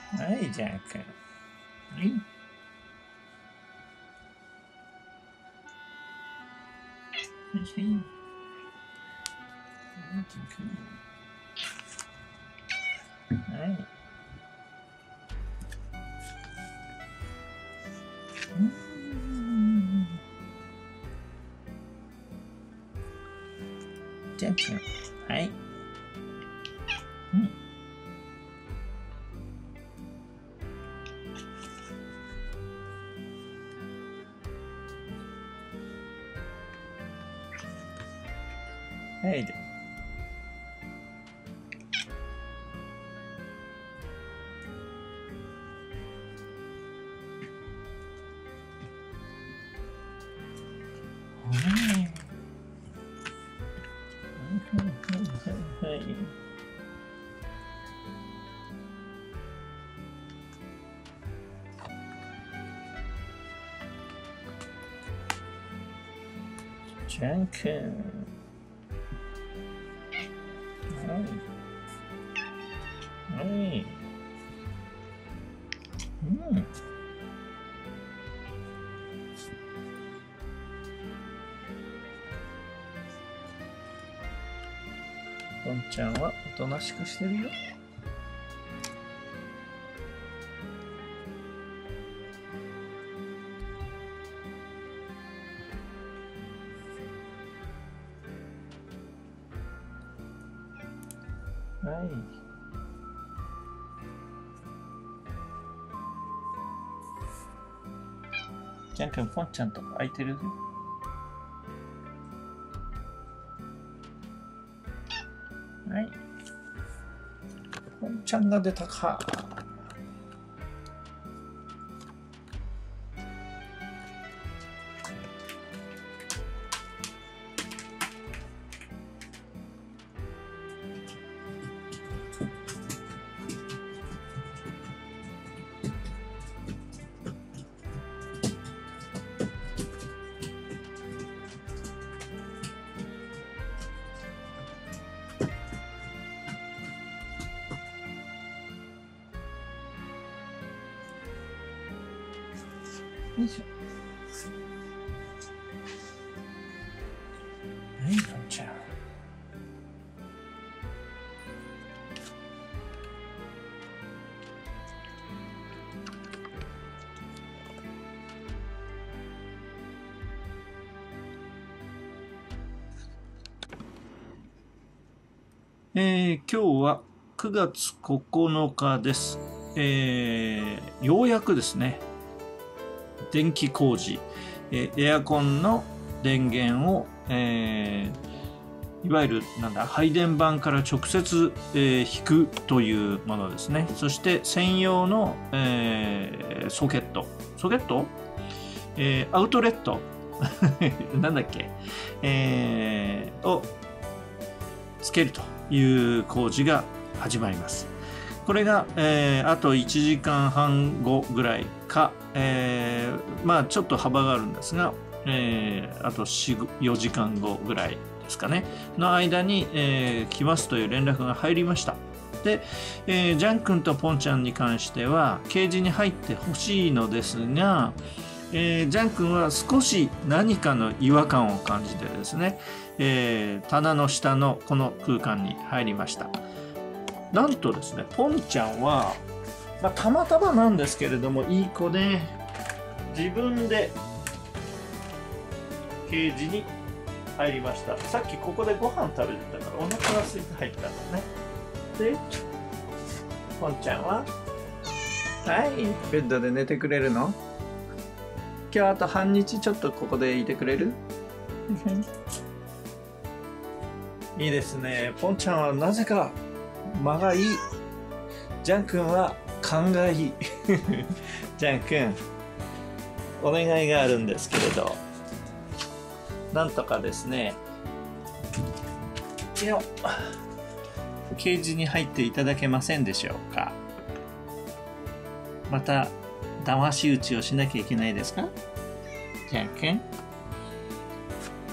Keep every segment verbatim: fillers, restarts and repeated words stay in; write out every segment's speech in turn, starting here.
はい、ジャン君。はい。はいはい。はい、ジャン君。はい。うん。ジャン君。はい。うん。はい。はい。ジャン君。はい。はい。うん。ポンちゃんはおとなしくしてるよ。はい。ジャン君、ポンちゃんと空いてるよ。はい。ポンちゃんが出たか。よいしょ。はい、ポンちゃん。えー、今日はくがつここのかです。えー、ようやくですね、電気工事、えー、エアコンの電源を、えー、いわゆるなんだ配電盤から直接、えー、引くというものですね。そして専用の、えー、ソケットソケット、えー、アウトレットなんだっけ、えー、をつけるという工事が始まります。これが、えー、あといちじかんはんごぐらいか、えー、まあちょっと幅があるんですが、えー、あとよじかんごぐらいですかねの間に、えー、来ますという連絡が入りました。で、えー、ジャン君とポンちゃんに関してはケージに入ってほしいのですが、えー、ジャン君は少し何かの違和感を感じてですね、えー、棚の下のこの空間に入りました。なんとですね、ポンちゃんは、まあ、たまたまなんですけれどもいい子で自分でケージに入りました。さっきここでご飯食べてたからお腹が空いて入ったんだね。でポンちゃんははいベッドで寝てくれるの？今日あと半日ちょっとここでいてくれる？いいですね。ポンちゃんはなぜか間がいい。ジャン君は勘がいい。ジャン君、お願いがあるんですけれど、なんとかですね、よっ、ケージに入っていただけませんでしょうか。また騙し討ちをしなきゃいけないですか？ジャン君。はい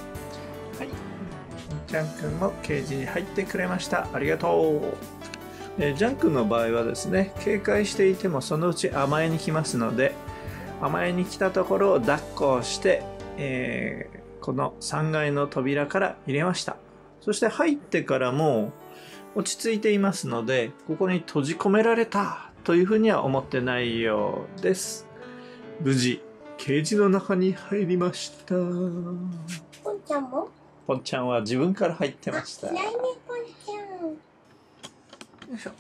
。ジャン君もケージに入ってくれました。ありがとう。 えージャン君の場合はですね、警戒していてもそのうち甘えに来ますので、甘えに来たところを抱っこして、えーこのさんがいの扉から入れました。そして入ってからも落ち着いていますので、ここに閉じ込められたというふうには思ってないようです。無事ケージの中に入りました。 ポンちゃんも？ ポンちゃんは自分から入ってました。 嫌いね、ポンちゃん。 よいしょ。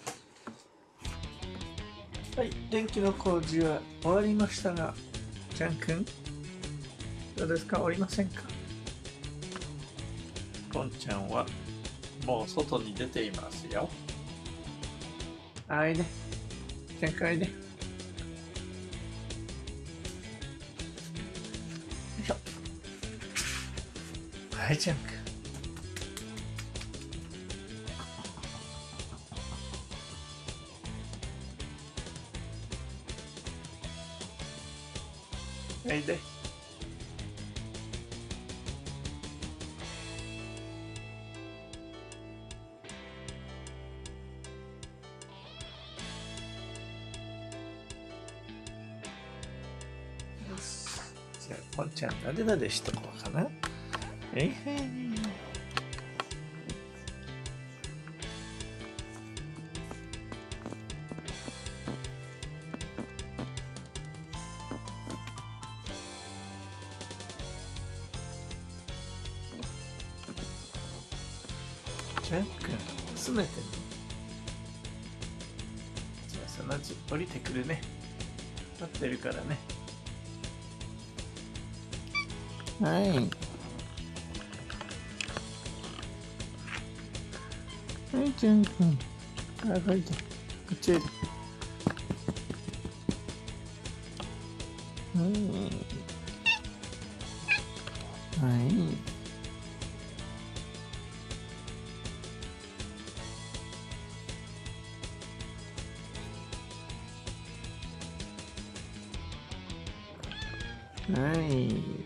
はい、電気の工事は終わりましたが、ジャン君どうですか？おりませんか？ポンちゃんはもう外に出ていますよ。あいで、ジャン君あいで。よいしょ。はい、ジャン君。はいで。じゃあ、ポンちゃんなでなでしとこうかな。えいへい。ジャン君、詰めてね。じゃあ、そのうち降りてくるね。待ってるからね。はい。はい、ジャン君。あ、こいて。こっちへ。うん。はい。はい。